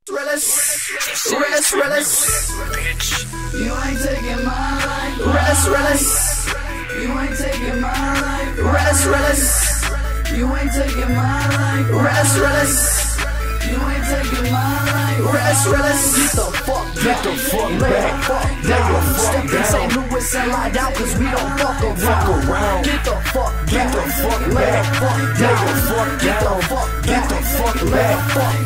Bitch. You ain't taking my life. You ain't taking my life. You ain't taking my life. You ain't taking my life. Get the fuck back. Step in St. Louis and lie down, cause we don't fuck around. Get the fuck back. Get the fuck back. Get the fuck back. Get the fuck back.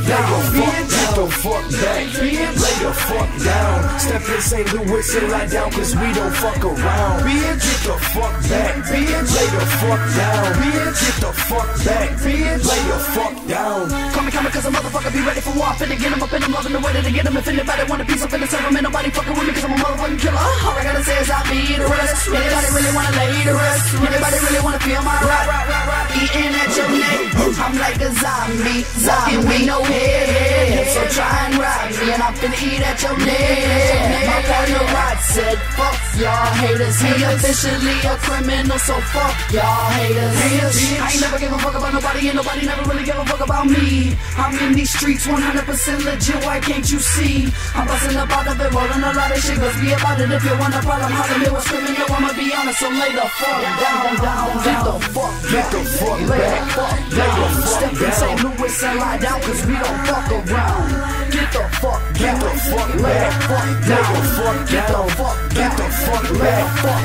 Lay the fuck down. Step in St. Louis and lie down, cause we don't fuck around. Get the fuck back. Lay the fuck down. Get the fuck back. Lay the fuck down. Coming cause a motherfucker be ready for war. Finna get him up and I'm loving the way that they get him. If anybody want a piece, I'm finna serve him. Ain't nobody fucking with me cause I'm a motherfucking killer. All I gotta say is I'll be the rest. Anybody really wanna lay the rest? Anybody really wanna feel my rap? Eating at your neck. I'm like a zombie, walking with no head. So try and ride me and I'm finna eat at your neck. My partner Rod said, fuck y'all haters. He officially a criminal, so fuck y'all haters. I ain't never give a fuck about nobody and nobody never really give a fuck about me. I'm in these streets 100% legit, why can't you see? I'm busting up out of it, rolling a lot of shit. Let's be about it if you want a problem. Hollin' me, what's screaming, yo, I'ma be honest. So lay the fuck down. Get the fuck back. Step in St. Louis and lie down, cause we don't fuck around. Get the fuck back. Get the fuck back. Get the fuck back.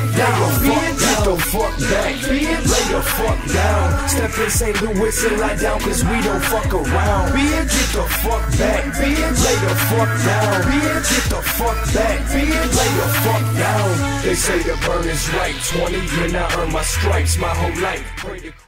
Lay the fuck down. Step in St. Louis and lie down, cause we don't fuck around. Get the fuck back. Lay the fuck down. Get the fuck back. Lay the fuck down. They say the burn is right. 20 and I earn my stripes my whole life.